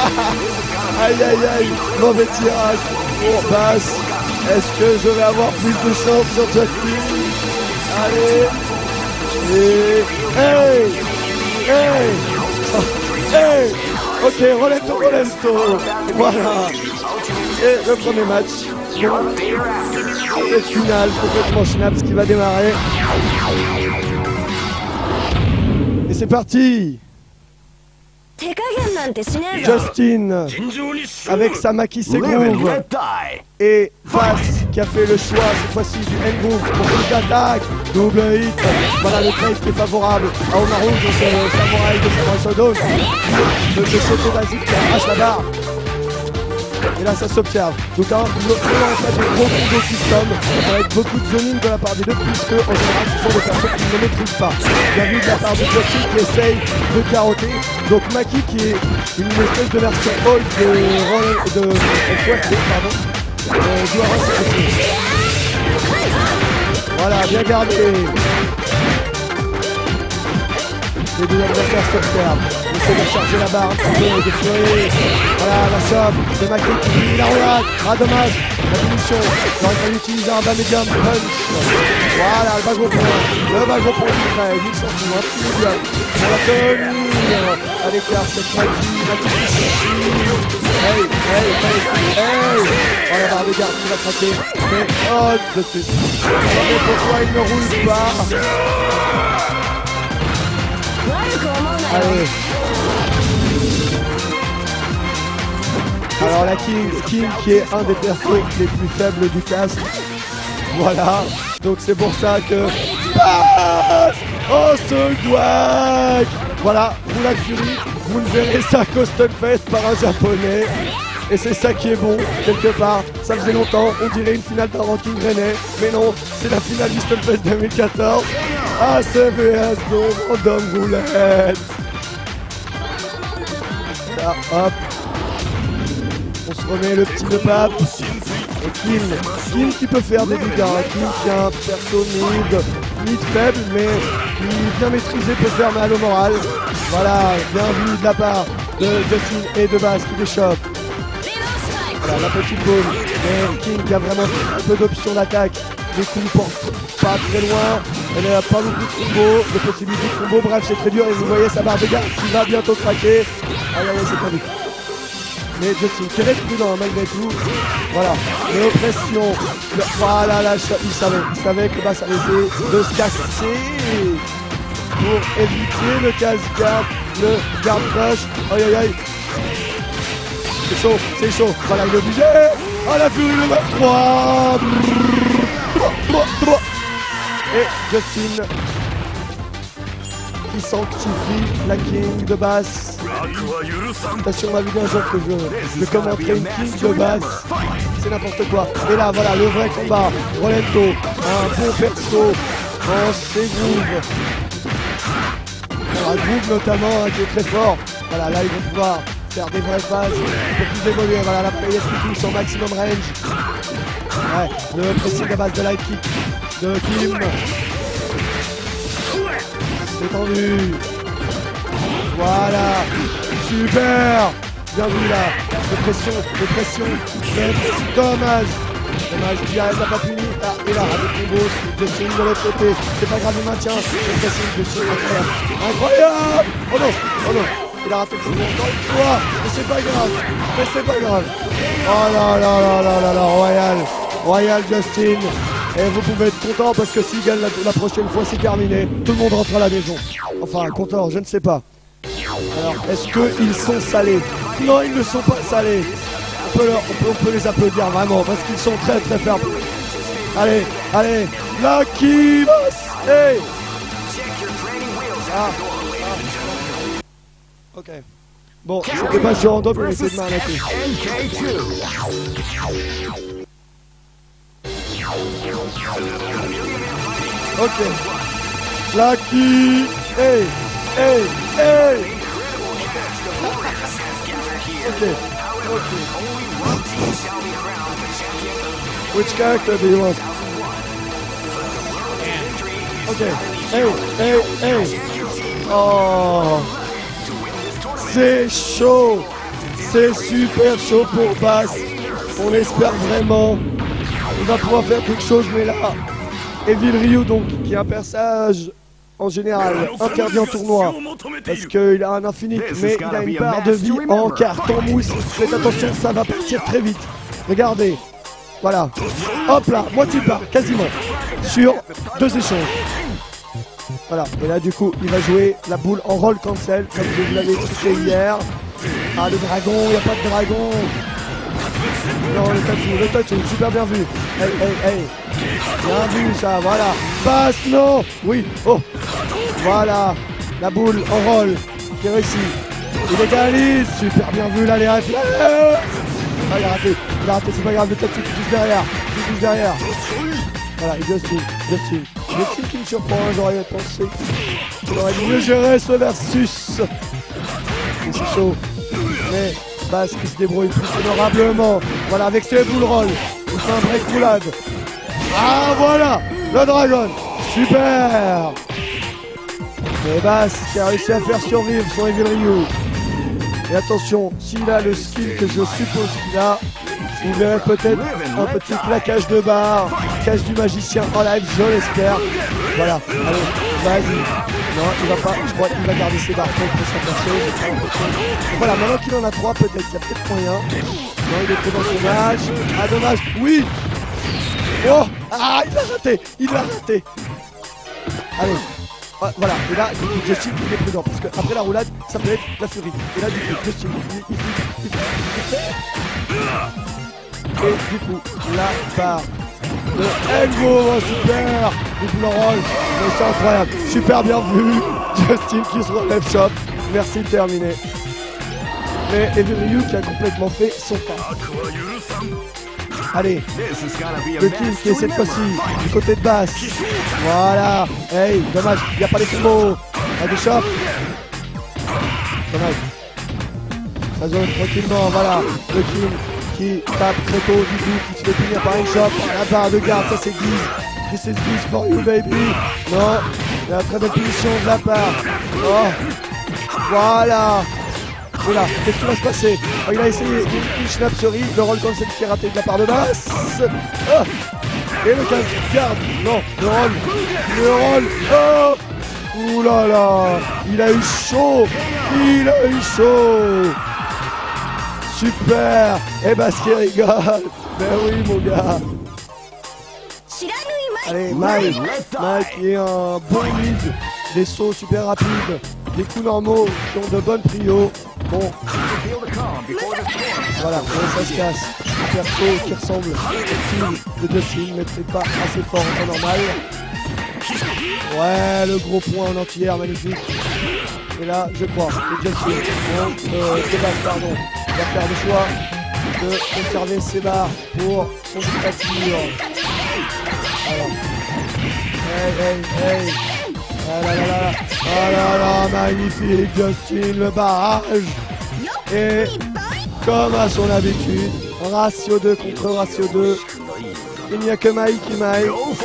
Aïe aïe aïe, mauvais tirage pour Bass. Est-ce que je vais avoir plus de chance sur Justin? Allez. Et... Hey. Hey. Hey. Ok, Rolento. Voilà. Et le premier match. C'est final, complètement Schnaps qui va démarrer. Et c'est parti. Justin avec sa Maki Groove et Bass qui a fait le choix cette fois-ci du N-Groove pour une attaque, double hit. Voilà le trade qui est favorable à Omaru, donc Samurai de Samurai Shodown. Le sauté basique qui arrache la barre. Et là ça s'observe. Donc on fait des gros combos custom. Ça va être beaucoup de zoning de la part des deux puisque en général ce sont des personnes qui ne maîtrisent pas. Bien vu de la part de Justin qui essaye de carotter. Donc Maki qui est une espèce de version old de FOFD, pardon. Du Aras aussi. Voilà, bien gardé. Les deux adversaires s'observent. On essaie de charger la barre un petit peu, de fleurir. Voilà la somme de Maki qui finit la roulade. Ah dommage, la punition. J'aurais fallu utiliser un bas médium punch. Voilà le bagon point. Le bagon point du frère. Il s'en fout un petit médium. On va tenir à l'écart cette Maki. Hey. Oh la barre de garde qui va craquer. Mais oh de suite. Mais pourquoi il ne roule pas? Allez. Alors la King qui est un des persos les plus faibles du cast. Voilà. Donc c'est pour ça que... Oh ce guac. Voilà, Roulade Fury, vous ne verrez ça qu'au Stunfest par un japonais. Et c'est ça qui est bon, quelque part. Ça faisait longtemps, on dirait une finale d'un ranking rennais. Mais non, c'est la finale du Stunfest 2014. Ah, c'est VS de Random Roulette. Là, hop. On se remet le petit de pape. Et Kim qui peut faire des dégâts. Kim qui a un perso mid faible, mais qui bien maîtrisé peut faire mal au moral. Voilà, bien vu de la part de Justin et de Bass qui déchoppe. Voilà, la petite boule. Mais Kim qui a vraiment un peu d'options d'attaque. Des coups portent pas très loin. Elle n'a pas beaucoup de combos, de possibilités de combos. Bref, c'est très dur. Et vous voyez sa barre de garde qui va bientôt craquer. Aïe, c'est pas vite. Mais Justin qui reste prudent malgré tout. Voilà, les oppressions. Voilà, là, il savait que Bass allait essayer de se casser pour éviter le casse-garde, le garde crush. Aïe. C'est chaud. Voilà, il est obligé. Oh, la furie le 23. Et Justin qui sanctifie la King de Bass. Attention, on m'a vu un jour que je commenterai une King de Bass. C'est n'importe quoi. Et là, voilà, le vrai combat. Rolento, un bon perso en ses grooves. Un groove notamment qui est très fort. Voilà, là, ils vont pouvoir faire des vraies phases. Un peu plus évoluer. Voilà, la play qui touche en maximum range. Ouais, le pressing à base de light kick de Kim. C'est tendu. Voilà. Super. Bien vu là. De pression. Mais dommage. Qui arrête, n'a pas puni. Ah, et là, avec combo, Justin de l'autre côté. C'est pas grave, il maintient. Le pressing de Justin. Incroyable. Oh non. Il a raté le second encore une fois. Mais c'est pas grave. Oh là, Royal Justin. Et vous pouvez être content parce que s'il gagne la prochaine fois, c'est terminé. Tout le monde rentre à la maison. Enfin, content, je ne sais pas. Alors, est-ce qu'ils sont salés? Non, ils ne sont pas salés. On peut les applaudir vraiment parce qu'ils sont très très fermes. Allez, Lucky Bass. Hey. Ok. Bon, c'était pas sur Random, mais c'est de m'arrêter. Ok. Lucky. Hey. Ok. Which character do you want? Ok. Hey. Oh. C'est C'est super chaud pour Bass. On espère vraiment qu'il va pouvoir faire quelque chose, mais là, Evil Ryu, donc, qui est un personnage en général interdit en tournoi parce qu'il a un infinite, mais il a une barre de vie en carton mousse. Faites attention, ça va partir très vite. Regardez, voilà, hop là, moitié barre, quasiment, sur 2 échanges. Voilà, et là du coup, il va jouer la boule en roll cancel, comme je vous l'avais expliqué hier. Ah, le dragon, il n'y a pas de dragon. Non, le touch, super bien vu. Hey, hey, hey. Bien vu ça, voilà. Passe, non. Oui, oh. Voilà, la boule en roll qui réussit. Il égalise, super bien vu là, les réflexes. Ah, il a raté, c'est pas grave, le touch qui touche derrière. Voilà, et Justin qui me surprend, j'aurais pensé qu'il aurait mieux géré ce versus. Et c'est chaud, mais Bass qui se débrouille plus honorablement. Voilà, avec ses bull roll, il fait un break roulade. Ah voilà, le dragon, super. Et Bass qui a réussi à faire survivre son Evil Ryu. Et attention, s'il a le skill que je suppose qu'il a, vous verrez peut-être un petit claquage de barre, cache du magicien en live, je l'espère. Voilà, allez, vas-y. Non, il va pas, je crois qu'il va garder ses barres contre sa personne. Voilà, maintenant qu'il en a 3, peut-être qu'il y a peut-être moyen. Non, il est trop dans son match. Ah, dommage, oui. Oh, ah, il l'a raté. Allez. Voilà, et là, du coup, Justin, il est prudent, parce qu'après la roulade, ça peut être la furie. Et là, du coup, Justin, il fait. Et du coup, la barre de Engo, super, du coup, roll, mais c'est incroyable, super bien vu, Justin qui se relève shop, merci, terminé. Mais Evil Ryu qui a complètement fait son pas. Allez, le kill qui est cette fois-ci du côté de Bass. Voilà. Hey, dommage, il n'y a pas les combos. À des shops. Dommage. Ça zone tranquillement, voilà. Le kill qui tape très tôt du coup, qui se fait finir par une shop. La barre de garde, ça c'est Guise. This is Guise for you baby. Non, il y a une très belle punition de la part. Oh. Voilà. Oula, qu'est-ce qui va se passer? Oh, il a essayé une schnapserie, le roll cancel qui est raté de la part de Bass. Oh, et le garde, non, le roll, oh, oulala, il a eu chaud, super, et Bass qui rigole, ben oui mon gars. Allez, Mike qui est un bon lead, des sauts super rapides, des coups normaux qui ont de bonnes prios. Bon, voilà, ça se casse. Un perso qui ressemble au style de Justin, mais peut-être pas assez fort en temps normal. Ouais, le gros point en entière, magnifique. Et là, je crois que Justin, pardon, va faire le choix de conserver ses barres pour son dictature. Alors, hey. Ah là là, magnifique Justin, le barrage. Et comme à son habitude, ratio 2 contre ratio 2. Il n'y a que Mike qui maille.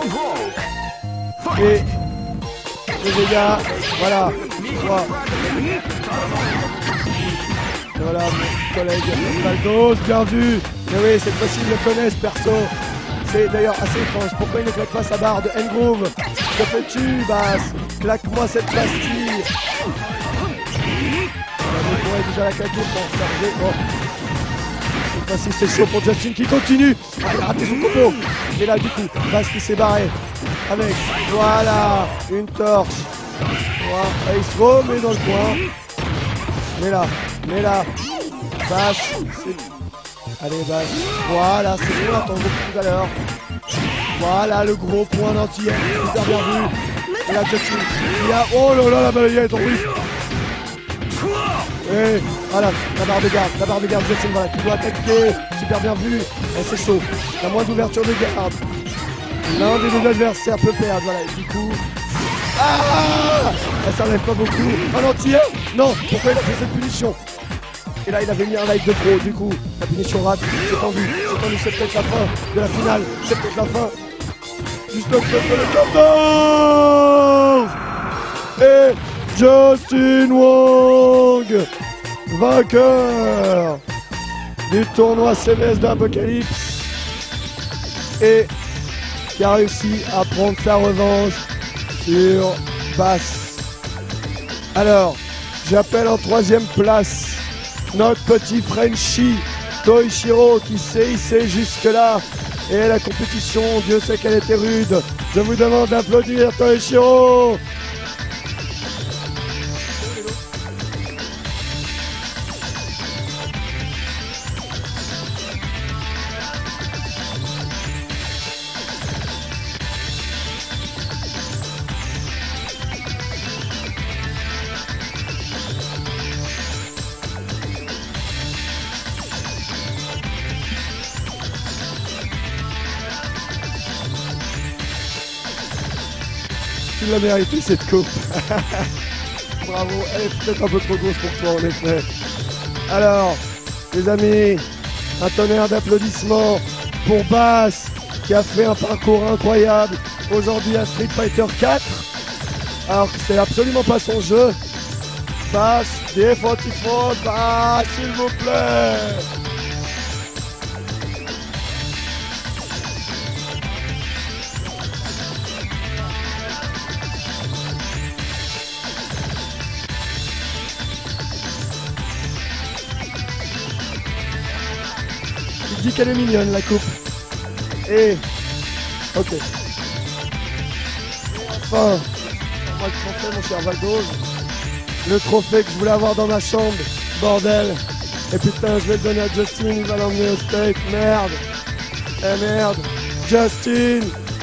Et les dégâts, voilà. Voilà mon collègue Valdos, bien vu. Mais oui, cette fois-ci ils le connaissent perso. C'est d'ailleurs assez étrange. Pourquoi il ne claque pas sa barre de Engroove? Que fais-tu, Bass? Claque-moi cette pastille. On pourrait déjà la claquer pour charger. Oh. Cette fois-ci, c'est chaud pour Justin qui continue. Ah, il a raté son combo. Et là, du coup, Bass qui s'est barré. Avec, voilà, une torche. Voilà. Et il se remet dans le coin. Mais là. Bass, c'est... Allez, Bass. Voilà, c'est ce qu'on attend beaucoup tout à l'heure. Voilà le gros point d'entier. Super bien vu. Et là, Justin, il y a... Oh là là, la balayette est tombée. Et voilà, la barre de garde, Justin, voilà, qui doit attaquer. Super bien vu. Et c'est chaud. Il y a moins d'ouverture de garde. L'un des deux adversaires peut perdre. Voilà, et du coup... Ah, ça n'enlève pas beaucoup. Un entier. Non, pourquoi il a fait cette punition? Et là, il avait mis un light de pro, du coup, la punition rate, c'est tendu, c'est peut-être la fin de la finale, c'est peut-être la fin du stop de le 14. Et Justin Wong, vainqueur. du tournoi CBS d'Apocalypse et qui a réussi à prendre sa revanche sur Bass. Alors, j'appelle en troisième place notre petit Frenchie Toichiro qui s'est hissé jusque-là. Et la compétition, Dieu sait qu'elle était rude. Je vous demande d'applaudir Toichiro. Tu l'as mérité cette coupe. Bravo, elle est peut-être un peu trop grosse pour toi en effet. Alors, les amis, un tonnerre d'applaudissements pour Bass qui a fait un parcours incroyable aujourd'hui à Street Fighter 4. Alors que c'est absolument pas son jeu. Bass, D44, Bass, s'il vous plaît. Il dit qu'elle est mignonne la coupe. Et ok. Et enfin, moi le trophée mon cher Valdos. Le trophée que je voulais avoir dans ma chambre. Bordel. Et putain je vais le donner à Justin, il va l'emmener au steak. Merde. Eh merde. Justin.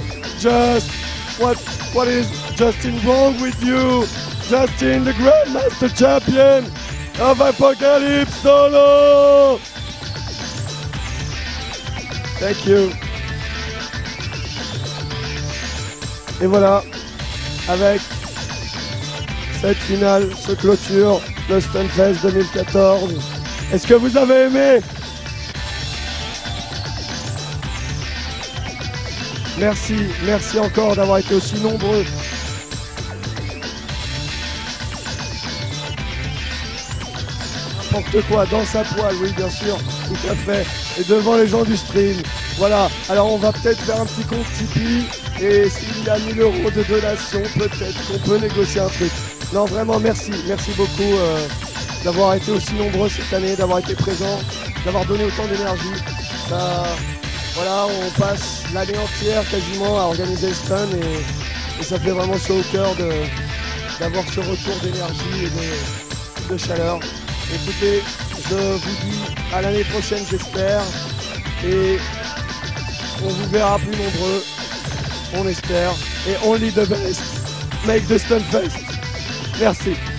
What is Justin wrong with you? Justin, the Grandmaster Champion of Apocalypse Solo. Thank you. Et voilà, avec cette finale se clôture le Stunfest 2014. Est-ce que vous avez aimé? Merci encore d'avoir été aussi nombreux. N'importe quoi, dans sa poêle, oui bien sûr, tout à fait. Et devant les gens du stream. Voilà, alors on va peut-être faire un petit compte Tipeee. Et s'il y a 1000 € de donation, peut-être qu'on peut négocier un truc. Non, vraiment, merci beaucoup d'avoir été aussi nombreux cette année, d'avoir été présents, d'avoir donné autant d'énergie. Voilà, on passe l'année entière quasiment à organiser le stun et ça fait vraiment chaud au cœur d'avoir ce retour d'énergie et de chaleur. Écoutez, je vous dis à l'année prochaine, j'espère, et on vous verra plus nombreux. On espère. Et only the best. Make the Stunfest. Merci.